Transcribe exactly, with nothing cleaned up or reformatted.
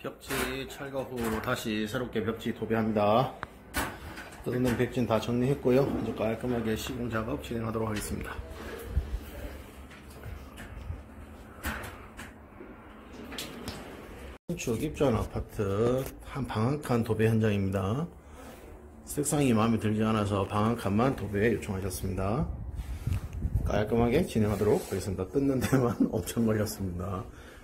벽지 철거 후 다시 새롭게 벽지 도배합니다. 뜯어낸 벽지는 다 정리했고요. 이제 깔끔하게 시공 작업 진행하도록 하겠습니다. 신축 입주한 아파트 한 방 한 칸 도배 현장입니다. 색상이 마음에 들지 않아서 방 한 칸만 도배 요청하셨습니다. 깔끔하게 진행하도록 하겠습니다. 뜯는 데만 엄청 걸렸습니다.